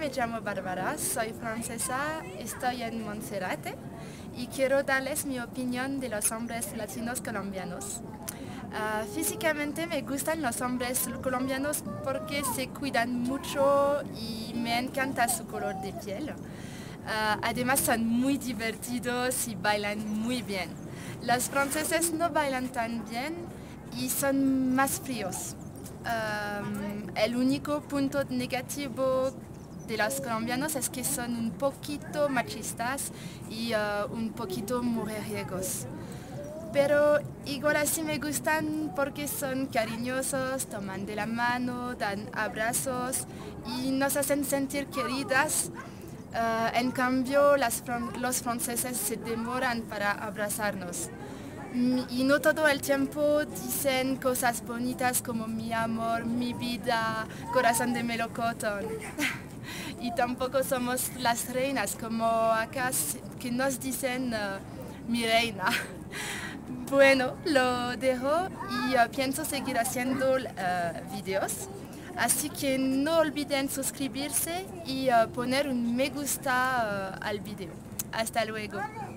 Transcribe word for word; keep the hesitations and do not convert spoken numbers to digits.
me llamo Bárbara, soy francesa, estoy en Monserrate y quiero darles mi opinión de los hombres latinos colombianos. Uh, físicamente me gustan los hombres colombianos porque se cuidan mucho y me encanta su color de piel. Uh, además son muy divertidos y bailan muy bien. Los franceses no bailan tan bien y son más fríos. Um, el único punto negativo de los colombianos es que son un poquito machistas y uh, un poquito mujeriegos. Pero igual así me gustan porque son cariñosos, toman de la mano, dan abrazos y nos hacen sentir queridas. Uh, en cambio, las, los franceses se demoran para abrazarnos. Y no todo el tiempo dicen cosas bonitas como mi amor, mi vida, corazón de melocotón. Y tampoco somos las reinas como acá que nos dicen uh, mi reina. Bueno, lo dejo y uh, pienso seguir haciendo uh, videos. Así que no olviden suscribirse y uh, poner un me gusta uh, al video. Hasta luego.